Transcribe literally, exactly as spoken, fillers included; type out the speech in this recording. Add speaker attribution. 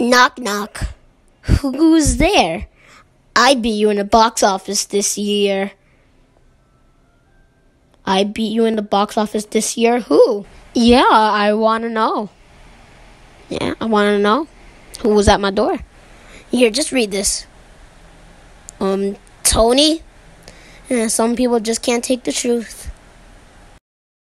Speaker 1: Knock, knock.
Speaker 2: Who's there?
Speaker 1: I beat you in the box office this year.
Speaker 2: I beat you in the box office this year? Who?
Speaker 1: Yeah, I want to know.
Speaker 2: Yeah, I want to know. Who was at my door?
Speaker 1: Here, just read this.
Speaker 2: Um, Tony? Yeah, some people just can't take the truth.